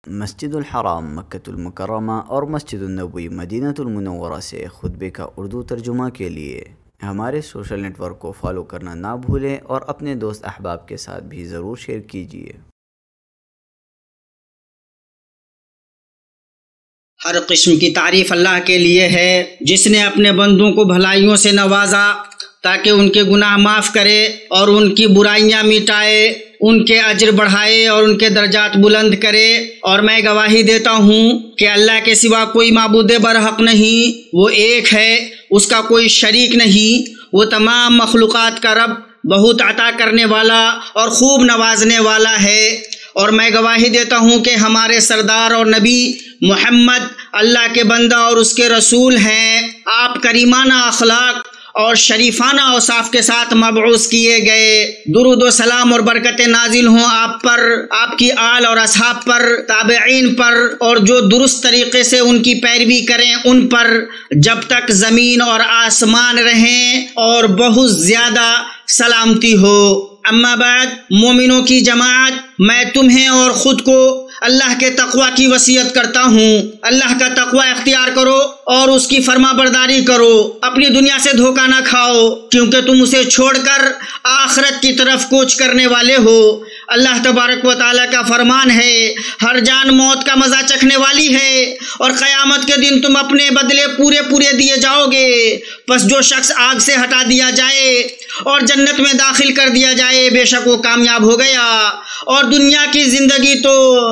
مسجد الحرام مکۃ المکرمہ اور مسجد النبوی مدینہ المنورہ سے خطبے کا اردو ترجمہ کے لیے ہمارے سوشل نیٹ ورک کو فالو کرنا نہ بھولیں اور اپنے دوست احباب کے ساتھ بھی ضرور شیئر کیجیے۔ ہر قسم کی تعریف اللہ کے لیے ہے جس نے اپنے بندوں کو بھلائیوں سے نوازا تاکہ ان کے گناہ معاف کرے اور ان کی برائیاں مٹائے، ان کے اجر بڑھائے اور ان کے درجات بلند کرے۔ اور میں گواہی دیتا ہوں کہ اللہ کے سوا کوئی معبود برحق نہیں، وہ ایک ہے، اس کا کوئی شریک نہیں، وہ تمام مخلوقات کا رب، بہت عطا کرنے والا اور خوب نوازنے والا ہے۔ اور میں گواہی دیتا ہوں کہ ہمارے سردار اور نبی محمد اللہ کے بندہ اور اس کے رسول ہیں۔ آپ کریمانہ اخلاق اور شریفانہ اوصاف کے ساتھ مبعوث کیے گئے۔ درود و سلام اور برکتیں نازل ہوں آپ پر، آپ کی آل اور اصحاب پر، تابعین پر، اور جو درست طریقے سے ان کی پیروی کریں ان پر، جب تک زمین اور آسمان رہیں اور بہت زیادہ سلامتی ہو۔ اما بعد، مومنوں کی جماعت، میں تمہیں اور خود کو اللہ کے تقوی کی وصیت کرتا ہوں۔ اللہ کا تقوی اختیار کرو اور اس کی فرما برداری کرو۔ اپنی دنیا سے دھوکہ نہ کھاؤ کیونکہ تم اسے چھوڑ کر آخرت کی طرف کوچ کرنے والے ہو۔ اللہ تبارک و تعالیٰ کا فرمان ہے، ہر جان موت کا مزہ چکھنے والی ہے اور قیامت کے دن تم اپنے بدلے پورے دیے جاؤ گے۔ پس جو شخص آگ سے ہٹا دیا جائے اور جنت میں داخل کر دیا جائے، بے شک وہ کامیاب ہو گیا، اور دنیا کی زندگی تو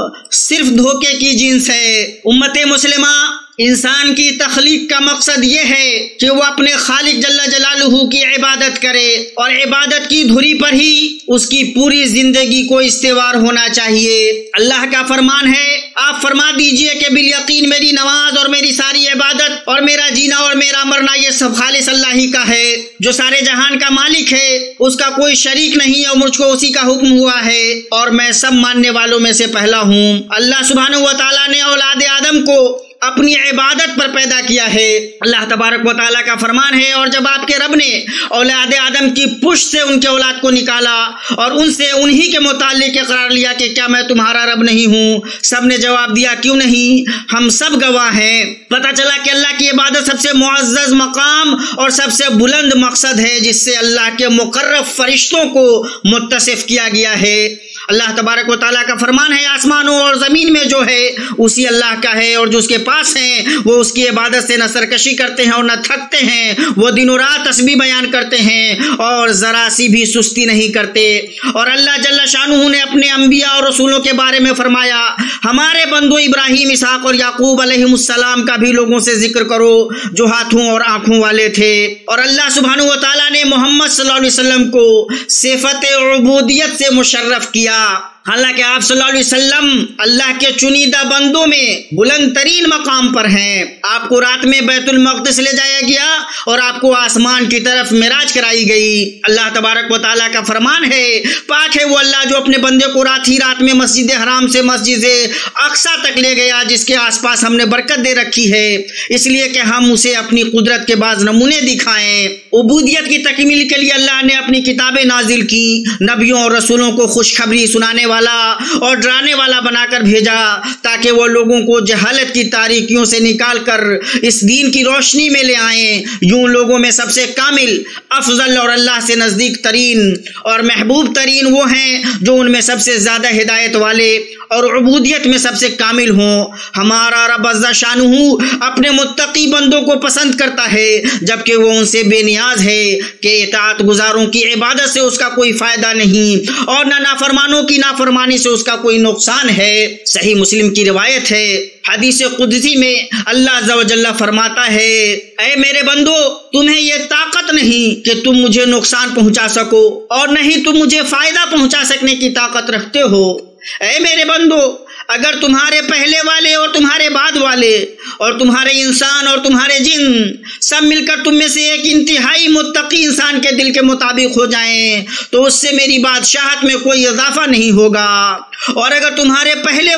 صرف دھوکے کی جنس ہے۔ امت مسلمہ، انسان کی تخلیق کا مقصد یہ ہے کہ وہ اپنے خالق جل جلالہ کی عبادت کرے، اور عبادت کی دھری پر ہی اس کی پوری زندگی کو استوار ہونا چاہیے۔ اللہ کا فرمان ہے، آپ فرما دیجئے کہ بالیقین میری نماز اور میری ساری عبادت اور میرا جینا اور میرا مرنا یہ سب خالص اللہ ہی کا ہے، جو سارے جہان کا مالک ہے، اس کا کوئی شریک نہیں، اور مجھ کو اسی کا حکم ہوا ہے اور میں سب ماننے والوں میں سے پہلا ہوں۔ اللہ سبحانہ و تعالیٰ نے اولاد آدم کو اپنی عبادت پر پیدا کیا ہے۔ اللہ تبارک و تعالیٰ کا فرمان ہے، اور جب آپ کے رب نے اولاد آدم کی پشت سے ان کے اولاد کو نکالا اور ان سے انہی کے متعلق اقرار لیا کہ کیا میں تمہارا رب نہیں ہوں، سب نے جواب دیا کیوں نہیں، ہم سب گواہ ہیں۔ پتہ چلا کہ اللہ کی عبادت سب سے معزز مقام اور سب سے بلند مقصد ہے جس سے اللہ کے مقرب فرشتوں کو متصف کیا گیا ہے۔ اللہ تبارک و تعالیٰ کا فرمان ہے، آسمانوں اور زمین میں جو ہے اسی اللہ کا ہے، اور جو اس کے پاس ہیں وہ اس کی عبادت سے نہ سرکشی کرتے ہیں اور نہ تھکتے ہیں، وہ دن و رات تسبیح بیان کرتے ہیں اور ذرا سی بھی سستی نہیں کرتے۔ اور اللہ جل شانہ نے اپنے انبیاء اور رسولوں کے بارے میں فرمایا، ہمارے بندوں ابراہیم، اسحاق اور یعقوب علیہ السلام کا بھی لوگوں سے ذکر کرو جو ہاتھوں اور آنکھوں والے تھے۔ اور اللہ سبحانہ و تعالیٰ نے محمد صلی اللہ علیہ وسلم کو صفت عبودیت سے مشرف کیا، حالانکہ آپ صلی اللہ علیہ وسلم اللہ کے چنیدہ بندوں میں بلند ترین مقام پر ہیں۔ آپ کو رات میں بیت المقدس لے جایا گیا اور آپ کو آسمان کی طرف معراج کرائی گئی۔ اللہ تبارک و تعالیٰ کا فرمان ہے، پاک ہے وہ اللہ جو اپنے بندے کو رات ہی رات میں مسجد حرام سے مسجد اقصیٰ تک لے گیا، جس کے آس پاس ہم نے برکت دے رکھی ہے، اس لیے کہ ہم اسے اپنی قدرت کے بعض نمونے دکھائیں۔ عبودیت کی تکمیل کے لیے اللہ نے اپنی کتابیں نازل کی، نبیوں اور رسولوں کو خوشخبری سنانے والا اور ڈرانے والا بنا کر بھیجا تاکہ وہ لوگوں کو جہالت کی تاریکیوں سے نکال کر اس دین کی روشنی میں لے آئیں۔ یوں لوگوں میں سب سے کامل، افضل اور اللہ سے نزدیک ترین اور محبوب ترین وہ ہیں جو ان میں سب سے زیادہ ہدایت والے اور عبودیت میں سب سے کامل ہوں۔ ہمارا رب عز شانہ اپنے متقی بندوں کو پسند کرتا ہے، جبکہ وہ ان سے بے نیاز ہے کہ اطاعت گزاروں کی عبادت سے اس کا کوئی فائدہ نہیں اور نہ نافرمانوں کی نافرمانی سے اس کا کوئی نقصان ہے۔ صحیح مسلم کی روایت ہے، حدیث قدسی میں اللہ عز و جل فرماتا ہے، اے میرے بندو، تمہیں یہ طاقت نہیں کہ تم مجھے نقصان پہنچا سکو اور نہیں تم مجھے فائدہ پہنچا سکنے کی طاقت رکھتے ہو۔ اے میرے بندو، اگر تمہارے پہلے والے اور تمہارے بعد والے اور تمہارے انسان اور تمہارے جن سب مل کر تم میں سے ایک انتہائی متقی انسان کے دل کے مطابق ہو جائیں تو اس سے میری بادشاہت میں کوئی اضافہ نہیں ہوگا، اور اگر تمہارے پہلے والے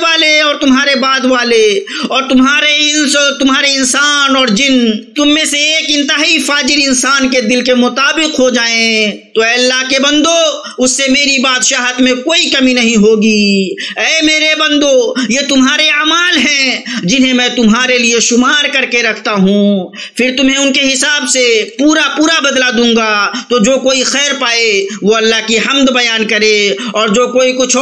اور تمہارے بعد والے اور تمہارے انسان اور جن تم میں سے ایک انتہائی فاجر انسان کے دل کے مطابق ہو جائیں تو اے اللہ کے بندو اس سے میری بادشاہت میں کوئی کمی نہیں ہوگی۔ اے میرے بندو یہ تمہارے اعمال ہیں جنہیں میں تمہارے لیے شمار کر کے رکھتا ہوں، پھر تمہیں ان کے حساب سے پورا بدلہ دوں گا۔ تو جو کوئی خیر پائے وہ اللہ کی حمد بیان کرے، اور جو کوئی کچھ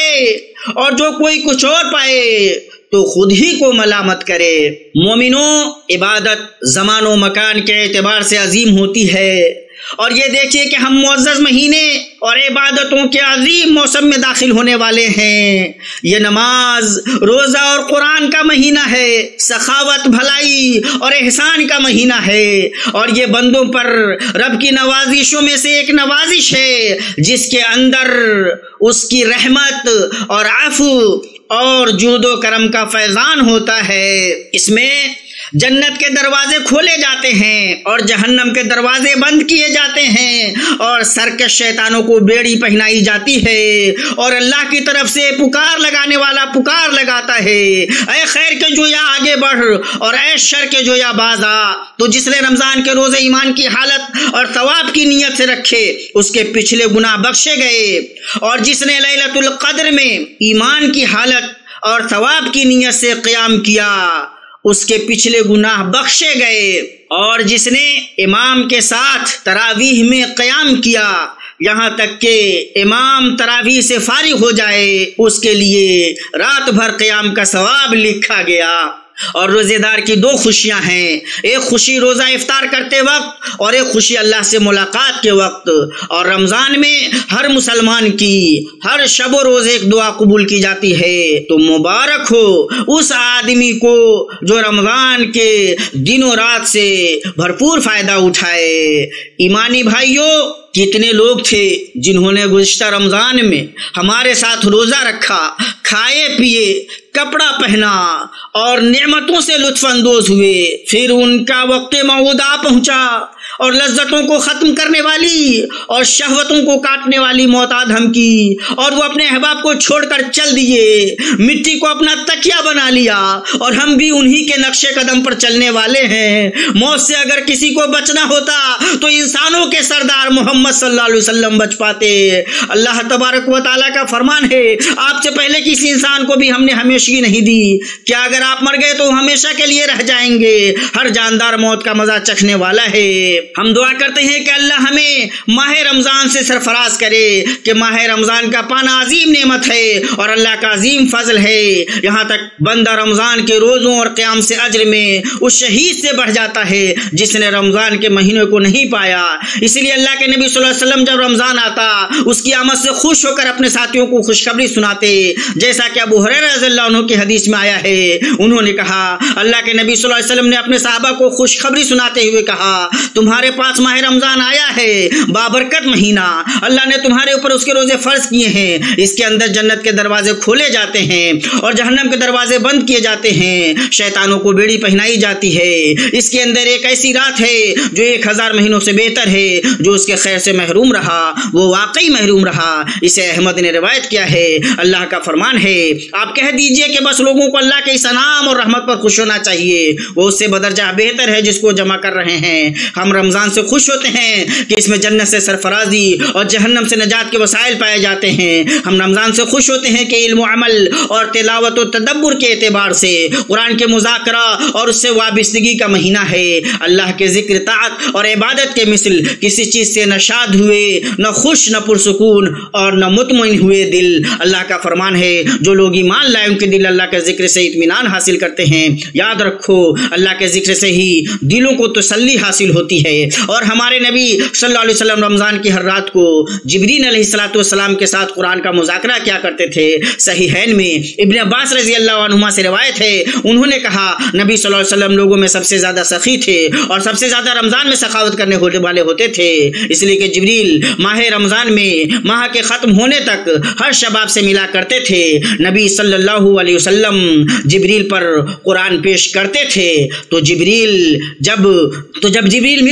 اور پائے تو خود ہی کو ملامت کرے۔ مومنوں، عبادت زمان و مکان کے اعتبار سے عظیم ہوتی ہے، اور یہ دیکھیے کہ ہم معزز مہینے اور عبادتوں کے عظیم موسم میں داخل ہونے والے ہیں۔ یہ نماز، روزہ اور قرآن کا مہینہ ہے، سخاوت، بھلائی اور احسان کا مہینہ ہے، اور یہ بندوں پر رب کی نوازشوں میں سے ایک نوازش ہے جس کے اندر اس کی رحمت اور عفو اور جود و کرم کا فیضان ہوتا ہے۔ اس میں جنت کے دروازے کھولے جاتے ہیں اور جہنم کے دروازے بند کیے جاتے ہیں، اور سرکش شیطانوں کو بیڑی پہنائی جاتی ہے، اور اللہ کی طرف سے پکار لگانے والا پکار لگاتا ہے، اے خیر کے جویا آگے بڑھ اور اے شر کے جویا باز آ۔ تو جس نے رمضان کے روزے ایمان کی حالت اور ثواب کی نیت سے رکھے اس کے پچھلے گناہ بخشے گئے، اور جس نے لیلۃ القدر میں ایمان کی حالت اور ثواب کی نیت سے قیام کیا اس کے پچھلے گناہ بخشے گئے، اور جس نے امام کے ساتھ تراویح میں قیام کیا یہاں تک کہ امام تراویح سے فارغ ہو جائے اس کے لیے رات بھر قیام کا ثواب لکھا گیا۔ اور روزے دار کی دو خوشیاں ہیں، ایک خوشی روزہ افطار کرتے وقت اور ایک خوشی اللہ سے ملاقات کے وقت۔ اور رمضان میں ہر مسلمان کی ہر شب و روز ایک دعا قبول کی جاتی ہے، تو مبارک ہو اس آدمی کو جو رمضان کے دن و رات سے بھرپور فائدہ اٹھائے۔ ایمانی بھائیوں، کتنے لوگ تھے جنہوں نے گزشتہ رمضان میں ہمارے ساتھ روزہ رکھا، کھائے پیے، کپڑا پہنا اور نعمتوں سے لطف اندوز ہوئے، پھر ان کا وقت موعود آ پہنچا اور لذتوں کو ختم کرنے والی اور شہوتوں کو کاٹنے والی موت آ دھمکی، اور وہ اپنے احباب کو چھوڑ کر چل دیے، مٹی کو اپنا تکیہ بنا لیا، اور ہم بھی انہی کے نقش قدم پر چلنے والے ہیں۔ موت سے اگر کسی کو بچنا ہوتا تو انسانوں کے سردار محمد صلی اللہ علیہ وسلم بچ پاتے۔ اللہ تبارک و تعالیٰ کا فرمان ہے، آپ سے پہلے کسی انسان کو بھی ہم نے ہمیشگی نہیں دی، کیا اگر آپ مر گئے تو ہمیشہ کے لیے رہ جائیں گے؟ ہر جاندار موت کا مزہ چکھنے والا ہے۔ ہم دعا کرتے ہیں کہ اللہ ہمیں ماہ رمضان سے سرفراز کرے، کہ ماہ رمضان کا پانا عظیم نعمت ہے اور اللہ کا عظیم فضل ہے، یہاں تک بندہ رمضان کے روزوں اور قیام سے اجر میں اس شہید سے بڑھ جاتا ہے جس نے رمضان کے مہینے کو نہیں پایا۔ اس لیے اللہ کے نبی صلی اللہ علیہ وسلم جب رمضان آتا اس کی آمد سے خوش ہو کر اپنے ساتھیوں کو خوشخبری سناتے، جیسا کہ ابو ہریرہ رضی اللہ عنہ کی حدیث میں آیا ہے۔ انہوں نے کہا، اللہ کے نبی صلی اللہ علیہ وسلم نے اپنے صحابہ کو خوشخبری سناتے ہوئے کہا، تمہارے پاس ماہ رمضان آیا ہے، بابرکت مہینہ، اللہ نے تمہارے اوپر اس کے روزے فرض کیے ہیں، اس کے اندر جنت کے دروازے کھولے جاتے ہیں اور جہنم کے دروازے بند کیے جاتے ہیں، شیطانوں کو بیڑی پہنائی جاتی ہے، اس کے اندر ایک ایسی رات ہے جو 1000 مہینوں سے بہتر ہے، جو اس کے خیر سے محروم رہا وہ واقعی محروم رہا۔ اسے احمد نے روایت کیا ہے۔ اللہ کا فرمان ہے، آپ کہہ دیجئے کہ بس لوگوں کو اللہ کے اس انعام اور رحمت پر خوش ہونا چاہیے، وہ اس سے بدرجہ بہتر ہے جس کو جمع کر رہے ہیں۔ ہم رمضان سے خوش ہوتے ہیں کہ اس میں جنت سے سرفرازی اور جہنم سے نجات کے وسائل پائے جاتے ہیں۔ ہم رمضان سے خوش ہوتے ہیں کہ علم و عمل اور تلاوت و تدبر کے اعتبار سے قرآن کے مذاکرہ اور اس سے وابستگی کا مہینہ ہے۔ اللہ کے ذکر، طاعت اور عبادت کے مثل کسی چیز سے نہ شاد ہوئے، نہ خوش، نہ پرسکون اور نہ مطمئن ہوئے دل۔ اللہ کا فرمان ہے، جو لوگ ایمان لائے ان کے دل اللہ کے ذکر سے اطمینان حاصل کرتے ہیں۔ یاد رکھو، اللہ کے ذکر سے ہی دلوں کو تسلی حاصل ہوتی ہے۔ اور ہمارے نبی صلی اللہ علیہ وسلم رمضان کی ہر رات کو جبریل علیہ السلام کے ساتھ قرآن کا مذاکرہ کیا کرتے تھے۔ صحیحین میں ابن عباس رضی اللہ عنہما سے روایت ہے، انہوں نے کہا، نبی صلی اللہ علیہ وسلم لوگوں میں سب سے زیادہ سخی تھے اور سب سے زیادہ رمضان میں سخاوت کرنے والے ہوتے تھے، اس لیے کہ جبریل ماہ رمضان میں ماہ کے ختم ہونے تک ہر شباب سے ملا کرتے تھے۔ نبی صلی اللہ علیہ وسلم جبریل پر قرآن پیش کرتے تھے، تو جب جبریل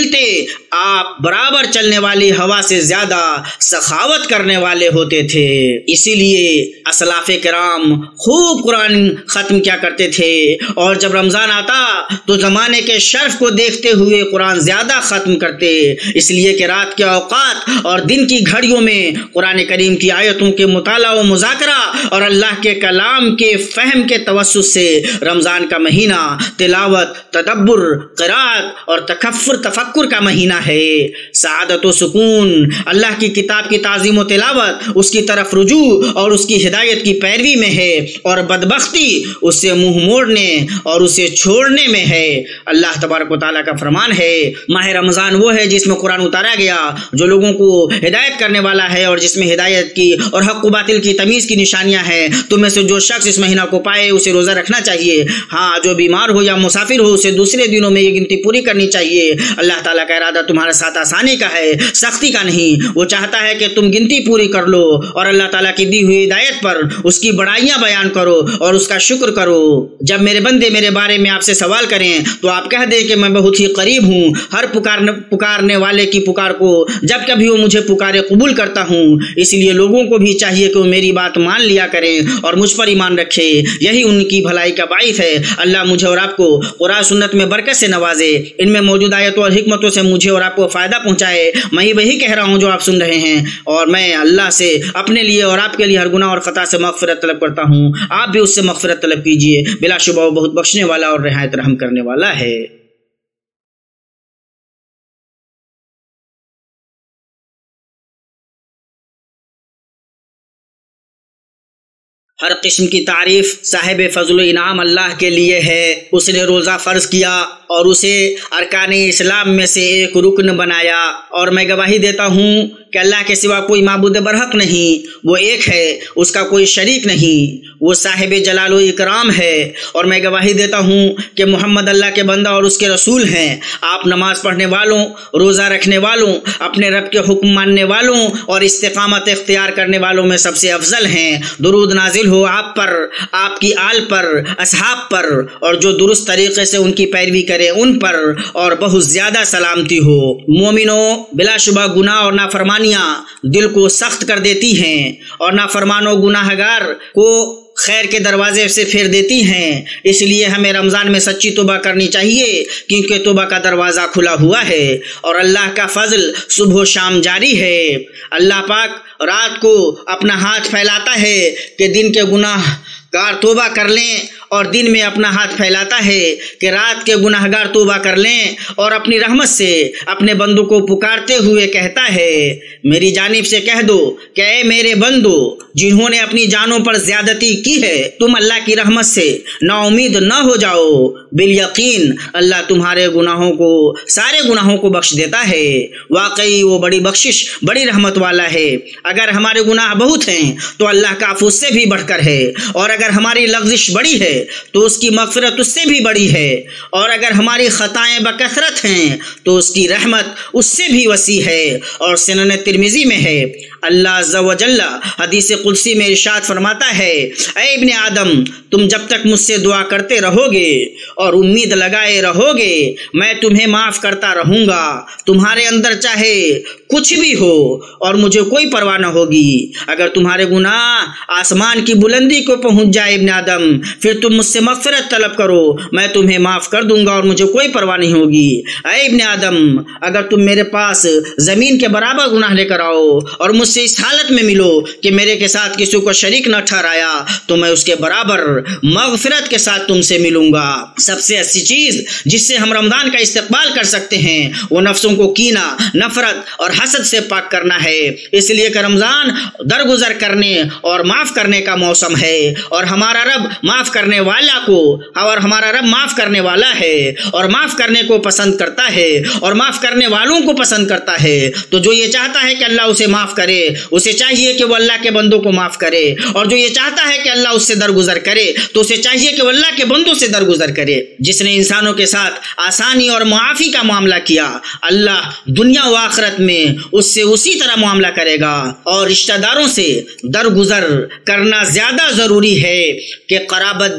چلتے آپ برابر چلنے والی ہوا سے زیادہ سخاوت کرنے والے ہوتے تھے۔ اسی لیے اسلاف کرام خوب قرآن ختم کیا کرتے تھے، اور جب رمضان آتا تو زمانے کے شرف کو دیکھتے ہوئے قرآن زیادہ ختم کرتے، اس لیے کہ رات کے اوقات اور دن کی گھڑیوں میں قرآن کریم کی آیتوں کے مطالعہ و مذاکرہ اور اللہ کے کلام کے فہم کے توسط سے رمضان کا مہینہ تلاوت، تدبر، قرات اور تفکر کا مہینہ ہے۔ سعادت و سکون اللہ کی کتاب کی تعظیم و تلاوت، اس کی طرف رجوع اور اس کی ہدایت کی پیروی میں ہے، اور بدبختی اس سے منہ موڑنے اور اسے چھوڑنے میں ہے۔ اللہ تبارک و تعالیٰ کا فرمان ہے، ماہ رمضان وہ ہے جس میں قرآن اتارا گیا، جو لوگوں کو ہدایت کرنے والا ہے، اور جس میں ہدایت کی اور حق و باطل کی تمیز کی نشانیاں ہیں۔ تم میں سے جو شخص اس مہینہ کو پائے اسے روزہ رکھنا چاہیے، ہاں جو بیمار ہو یا مسافر ہو اسے دوسرے دنوں میں یہ گنتی پوری کرنی چاہیے۔ اللہ تعالیٰ کا ارادہ تمہارے ساتھ آسانی کا ہے، سختی کا نہیں۔ وہ چاہتا ہے کہ تم گنتی پوری کر لو اور اللہ تعالیٰ کی دی ہوئی ہدایت پر اس کی بڑائیاں بیان کرو اور اس کا شکر کرو۔ جب میرے بندے میرے بارے میں آپ سے سوال کریں تو آپ کہہ دیں کہ میں بہت ہی قریب ہوں، ہر پکارنے والے کی پکار کو جب کبھی وہ مجھے پکارے قبول کرتا ہوں۔ اس لیے لوگوں کو بھی چاہیے کہ وہ میری بات مان لیا کریں اور مجھ پر ایمان رکھے، یہی ان کی بھلائی کا باعث ہے۔ اللہ مجھے اور آپ کو قرآن سنت میں برکت سے نوازے، ان میں موجود آیتوں اور حکمتوں سے مجھے اور آپ کو فائدہ پہنچائے۔ میں وہی کہہ رہا ہوں جو آپ سن رہے ہیں، اور میں اللہ سے اپنے لیے اور آپ کے لیے ہر گناہ اور خطا سے مغفرت طلب کرتا ہوں۔ آپ بھی اس سے مغفرت طلب کیجیے، بلا شبہ وہ بہت بخشنے والا اور نہایت رحم کرنے والا ہے۔ ہر قسم کی تعریف صاحب فضل و انعام اللہ کے لیے ہے۔ اس نے روزہ فرض کیا اور اسے ارکان اسلام میں سے ایک رکن بنایا، اور میں گواہی دیتا ہوں کہ اللہ کے سوا کوئی معبود برحق نہیں، وہ ایک ہے، اس کا کوئی شریک نہیں، وہ صاحب جلال و اکرام ہے۔ اور میں گواہی دیتا ہوں کہ محمد اللہ کے بندہ اور اس کے رسول ہیں۔ آپ نماز پڑھنے والوں، روزہ رکھنے والوں، اپنے رب کے حکم ماننے والوں اور استقامت اختیار کرنے والوں میں سب سے افضل ہیں۔ درود نازل ہو آپ پر، آپ کی آل پر، اصحاب پر، اور جو درست طریقے سے ان کی پیروی کرے ان پر، اور بہت زیادہ سلامتی ہو۔ مومنو، بلا شبہ گناہ اور نافرمانیاں دل کو سخت کر دیتی ہیں، اور نافرمان و گناہ گار کو خیر کے دروازے سے پھیر دیتی ہیں۔ اس لیے ہمیں رمضان میں سچی توبہ کرنی چاہیے، کیونکہ توبہ کا دروازہ کھلا ہوا ہے اور اللہ کا فضل صبح و شام جاری ہے۔ اللہ پاک رات کو اپنا ہاتھ پھیلاتا ہے کہ دن کے گناہ گار توبہ کر لیں، اور دن میں اپنا ہاتھ پھیلاتا ہے کہ رات کے گناہ گار توبہ کر لیں، اور اپنی رحمت سے اپنے بندوں کو پکارتے ہوئے کہتا ہے، میری جانب سے کہہ دو کہ اے میرے بندو جنہوں نے اپنی جانوں پر زیادتی کی ہے، تم اللہ کی رحمت سے نا امید نہ ہو جاؤ، بالیقین اللہ تمہارے گناہوں کو، سارے گناہوں کو بخش دیتا ہے۔ واقعی وہ بڑی بخشش، بڑی رحمت والا ہے۔ اگر ہمارے گناہ بہت ہیں تو اللہ کا عفو اس سے بھی بڑھ کر ہے، اور اگر ہماری لغزش بڑی ہے تو اس کی مغفرت اس سے بھی بڑی ہے، اور اگر ہماری خطائیں بکثرت ہیں تو اس کی رحمت اس سے بھی وسیع ہے۔ اور سنن ترمذی میں ہے، اللہ عز و جل حدیث قدسی میں ارشاد فرماتا ہے، اے ابن آدم تم جب تک مجھ سے دعا کرتے رہو گے اور امید لگائے رہو گے میں تمہیں معاف کرتا رہوں گا، تمہارے اندر چاہے کچھ بھی ہو اور مجھے کوئی پرواہ نہ ہوگی۔ اگر تمہارے گناہ آسمان کی بلندی کو پہنچ جائے ابن آدم، پھر تم مجھ سے مغفرت طلب کرو، میں تمہیں معاف کر دوں گا اور مجھے کوئی پرواہ نہیں ہوگی۔ اے ابن آدم اگر تم میرے پاس زمین کے برابر گناہ لے کر آؤ اور مجھ سے اس حالت میں ملو کہ میرے کے ساتھ کسی کو شریک نہ ٹھہرایا، تو میں اس کے برابر مغفرت کے ساتھ تم سے ملوں گا۔ سب سے اچھی چیز جس سے ہم رمضان کا استقبال کر سکتے ہیں وہ نفسوں کو کینہ، نفرت اور حسد سے پاک کرنا ہے، اس لیے کہ رمضان درگزر کرنے اور معاف کرنے کا موسم ہے، اور ہمارا رب معاف کرنے والا کو، اور ہمارا رب معاف کرنے والا ہے اور معاف کرنے کو پسند کرتا ہے اور معاف کرنے والوں کو پسند کرتا ہے۔ تو جو یہ چاہتا ہے کہ اللہ اسے معاف کرے، اسے چاہیے کہ وہ اللہ کے بندوں کو معاف کرے، اور جو یہ چاہتا ہے کہ اللہ اس سے درگزر کرے تو اسے چاہیے کہ وہ اللہ کے بندوں سے درگزر کرے۔ جس نے انسانوں کے ساتھ آسانی اور معافی کا معاملہ کیا، اللہ دنیا و آخرت میں اس سے اسی طرح معاملہ کرے گا۔ اور رشتہ داروں سے درگزر کرنا زیادہ ضروری ہے کہ قرابت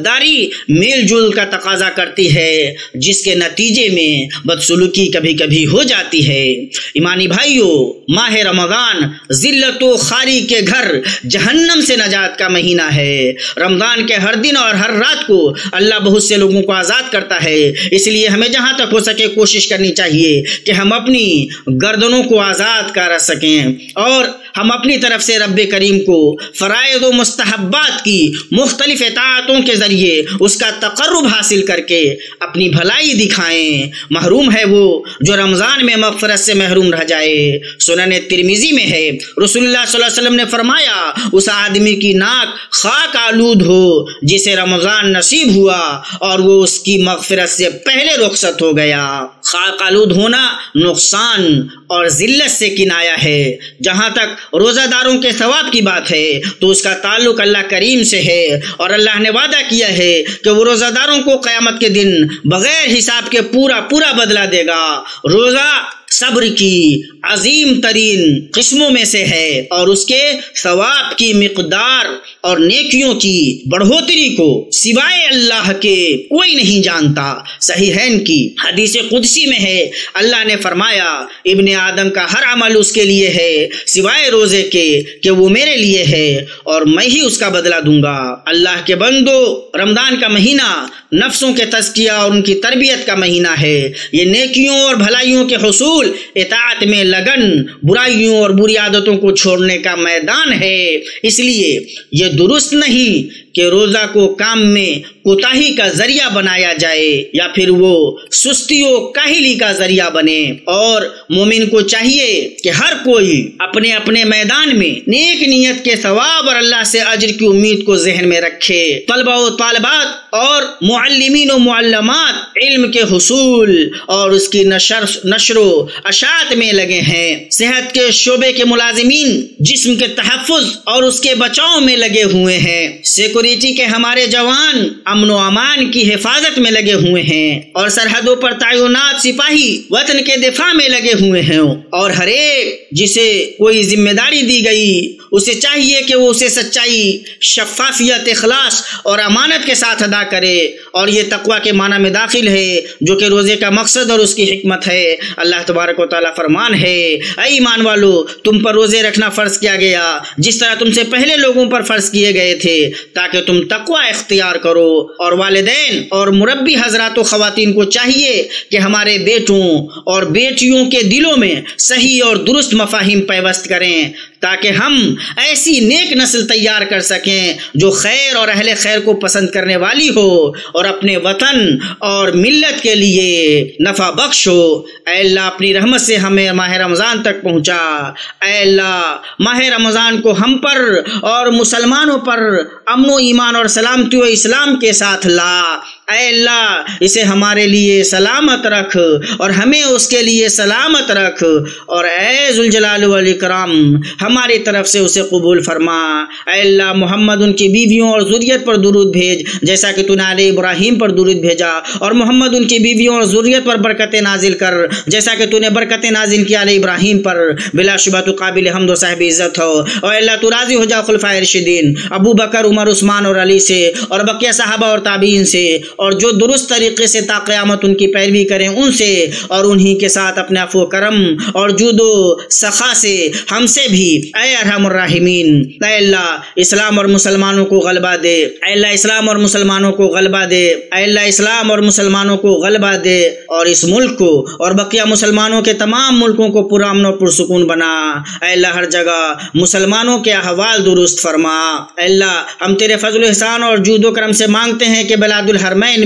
دینداری میل جول کا تقاضا کرتی ہے، جس کے نتیجے میں بدسلوکی کبھی کبھی ہو جاتی ہے۔ ایمانی بھائیوں، ماہ رمضان ذلت و خواری کے گھر جہنم سے نجات کا مہینہ ہے۔ رمضان کے ہر دن اور ہر رات کو اللہ بہت سے لوگوں کو آزاد کرتا ہے، اس لیے ہمیں جہاں تک ہو سکے کوشش کرنی چاہیے کہ ہم اپنی گردنوں کو آزاد کر سکیں اور ہم اپنی طرف سے رب کریم کو فرائض و مستحبات کی مختلف اطاعتوں کے ذریعے اس کا تقرب حاصل کر کے اپنی بھلائی دکھائیں۔ محروم ہے وہ جو رمضان میں مغفرت سے محروم رہ جائے۔ سنن ترمذی میں ہے، رسول اللہ صلی اللہ علیہ وسلم نے فرمایا، اس آدمی کی ناک خاک آلود ہو جسے رمضان نصیب ہوا اور وہ اس کی مغفرت سے پہلے رخصت ہو گیا۔ خاک آلود ہونا نقصان اور ذلت سے کنایا ہے۔ جہاں تک روزہ داروں کے ثواب کی بات ہے تو اس کا تعلق اللہ کریم سے ہے، اور اللہ نے وعدہ کیا ہے کہ وہ روزہ داروں کو قیامت کے دن بغیر حساب کے پورا بدلہ دے گا۔ روزہ صبر کی عظیم ترین قسموں میں سے ہے اور اس کے ثواب کی مقدار اور نیکیوں کی بڑھوتری کو سوائے اللہ کے کوئی نہیں جانتا۔ صحیحین کی حدیث قدسی میں ہے، اللہ نے فرمایا، ابن آدم کا ہر عمل اس کے لیے ہے سوائے روزے کے کہ وہ میرے لیے ہے اور میں ہی اس کا بدلہ دوں گا۔ اللہ کے بندو، رمضان کا مہینہ نفسوں کے تزکیہ اور ان کی تربیت کا مہینہ ہے۔ یہ نیکیوں اور بھلائیوں کے حصول، اطاعت میں لگن، برائیوں اور بری عادتوں کو چھوڑنے کا میدان ہے۔ اس لیے یہ درست نہیں کہ روزہ کو کام میں کوتاہی کا ذریعہ بنایا جائے یا پھر وہ سستی و کاہلی کا ذریعہ بنے، اور مومن کو چاہیے کہ ہر کوئی اپنے اپنے میدان میں نیک نیت کے ثواب اور اللہ سے اجر کی امید کو ذہن میں رکھے۔ طلبہ و طالبات اور معلمین و معلمات علم کے حصول اور اس کی نشر و اشاعت میں لگے ہیں۔ صحت کے شعبے کے ملازمین جسم کے تحفظ اور اس کے بچاؤ میں لگے ہوئے ہیں۔ سیکورٹی کے ہمارے جوان امن و امان کی حفاظت میں لگے ہوئے ہیں، اور سرحدوں پر تعینات سپاہی وطن کے دفاع میں لگے ہوئے ہیں، اور ہر ایک جسے کوئی ذمہ داری دی گئی اسے چاہیے کہ وہ اسے سچائی، شفافیت، اخلاص اور امانت کے ساتھ ادا کرے، اور یہ تقوی کے معنی میں داخل ہے جو کہ روزے کا مقصد اور اس کی حکمت ہے۔ اللہ تبارک و تعالیٰ فرمان ہے، اے ایمان والو، تم پر روزے رکھنا فرض کیا گیا جس طرح تم سے پہلے لوگوں پر فرض کیے گئے تھے تاکہ تم تقوی اختیار کرو، اور والدین اور مربی حضرات و خواتین کو چاہیے کہ ہمارے بیٹوں اور بیٹیوں کے دلوں میں صحیح اور درست مفاہیم پیوست کریں تاکہ ہم ایسی نیک نسل تیار کر سکیں جو خیر اور اہل خیر کو پسند کرنے والی ہو اور اپنے وطن اور ملت کے لیے نفع بخش ہو۔ اے اللہ، اپنی رحمت سے ہمیں ماہ رمضان تک پہنچا۔ اے اللہ، ماہ رمضان کو ہم پر اور مسلمانوں پر امن و ایمان اور سلامتی و اسلام کے ساتھ لا۔ اے اللہ، اسے ہمارے لیے سلامت رکھ اور ہمیں اس کے لیے سلامت رکھ، اور اے ذوالجلال والاکرام ہماری طرف سے اسے قبول فرما۔ اے اللہ، محمد ان کی بیویوں اور ذریت پر درود بھیج جیسا کہ تو نے آل ابراہیم پر درود بھیجا، اور محمد ان کی بیویوں اور ذریت پر برکتیں نازل کر جیسا کہ تو نے برکتیں نازل کی آل ابراہیم پر۔ بلا شبہ تو قابل حمد و صاحب عزت ہو، اور اللہ تو راضی ہو جا خلفائے راشدین ابو بکر، عمر، عثمان اور علی سے، اور بقیہ صحابہ اور تابعین سے، اور جو درست طریقے سے تا قیامت ان کی پیروی کریں ان سے، اور انہی کے ساتھ اپنے عفو و کرم اور جود و سخا سے ہم سے بھی۔ اے ارحم الراحمین، اے اللہ اسلام اور مسلمانوں کو غلبہ دے۔ اے اللہ اسلام اور مسلمانوں کو غلبہ دے۔ اے اللہ اسلام اور مسلمانوں کو غلبہ دے، اور اس ملک کو اور بقیہ مسلمانوں کے تمام ملکوں کو پرامن و پرسکون بنا۔ اے اللہ ہر جگہ مسلمانوں کے احوال درست فرما۔ اے اللہ ہم تیرے فضل و احسان اور جود و کرم سے مانگتے ہیں کہ بلاد الحرمین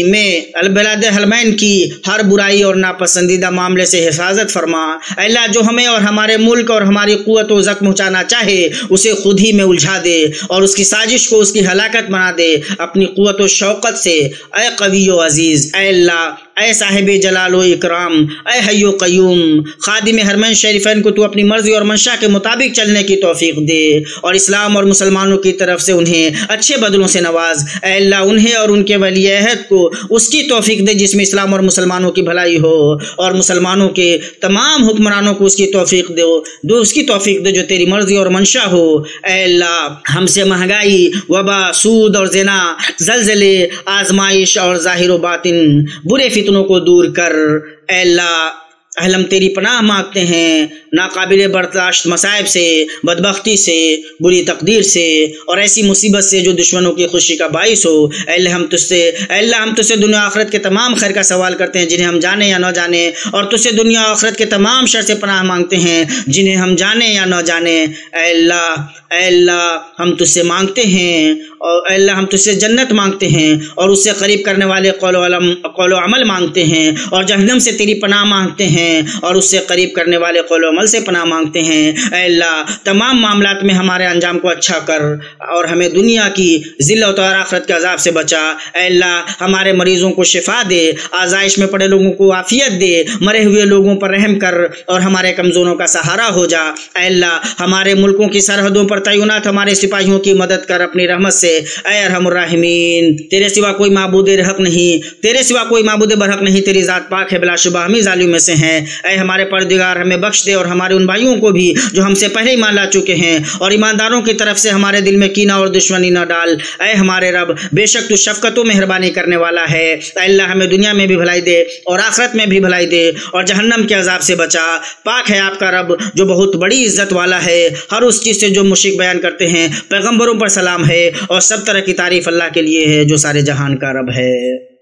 کی ہر برائی اور ناپسندیدہ معاملے سے حفاظت فرما۔ اے اللہ جو ہمیں اور ہمارے ملک اور ہماری قوت و زخم پہنچانا چاہے اسے خود ہی میں الجھا دے اور اس کی سازش کو اس کی ہلاکت بنا دے اپنی قوت و شوقت سے۔ اے قوی و عزیز، اے اللہ، اے صاحب جلال و اکرام، اے حی و قیوم، خادم حرمین شریفین کو تو اپنی مرضی اور منشا کے مطابق چلنے کی توفیق دے، اور اسلام اور مسلمانوں کی طرف سے انہیں اچھے بدلوں سے نواز۔ اے اللہ انہیں اور ان کے ولی یہ عہد کو اس کی توفیق دے جس میں اسلام اور مسلمانوں کی بھلائی ہو، اور مسلمانوں کے تمام حکمرانوں کو اس کی توفیق دو اس کی توفیق دے جو تیری مرضی اور منشا ہو۔ اے اللہ ہم سے مہنگائی، وبا، سود اور زنا، زلزلے، آزمائش اور ظاہر و باطن برے فتنوں کو دور کر۔ اے اللہ ہم تیری پناہ مانگتے ہیں ناقابل برداشت مصائب سے، بدبختی سے، بری تقدیر سے اور ایسی مصیبت سے جو دشمنوں کی خوشی کا باعث ہو۔ اے اللہ ہم تجھ سے دنیا آخرت کے تمام خیر کا سوال کرتے ہیں جنہیں ہم جانیں یا نہ جانیں، اور تجھ سے دنیا آخرت کے تمام شر سے پناہ مانگتے ہیں جنہیں ہم جانیں یا نہ جانیں۔ اے اللہ ہم تجھ سے مانگتے ہیں، اور اے اللہ ہم تجھ سے جنت مانگتے ہیں اور اس سے قریب کرنے والے قول و عمل مانگتے ہیں، اور جہنم سے تیری پناہ مانگتے ہیں اور اس سے قریب کرنے والے قول و عمل سے پناہ مانگتے ہیں۔ اے اللہ تمام معاملات میں ہمارے انجام کو اچھا کر اور ہمیں دنیا کی ذلت اور آخرت کے عذاب سے بچا۔ اے اللہ ہمارے مریضوں کو شفا دے، آزائش میں پڑے لوگوں کو عافیت دے، مرے ہوئے لوگوں پر رحم کر اور ہمارے کمزوروں کا سہارا ہو جا۔ اے اللہ ہمارے ملکوں کی سرحدوں پر تعینات ہمارے سپاہیوں کی مدد کر اپنی رحمت سے۔ اے ارحم الراحمین تیرے سوا کوئی معبود برحق نہیں، تیری ذات پاک ہے، بلا شبہ ہم ہی ظالموں میں سے ہیں۔ اے ہمارے پروردگار ہمیں بخش دے اور ہمارے ان بھائیوں کو بھی جو ہم سے پہلے ایمان لا چکے ہیں، اور ایمانداروں کی طرف سے ہمارے دل میں کینہ اور دشمنی نہ ڈال۔ اے ہمارے رب بے شک تو شفقت و مہربانی کرنے والا ہے۔ اے اللہ ہمیں دنیا میں بھی بھلائی دے اور آخرت میں بھی بھلائی دے اور جہنم کے عذاب سے بچا۔ پاک ہے آپ کا رب جو بہت بڑی عزت والا ہے، ہر اس چیز سے جو مشرک بیان کرتے ہیں۔ پیغمبروں پر سلام ہے اور سب طرح کی تعریف اللہ کے لیے ہے جو سارے جہان کا رب ہے۔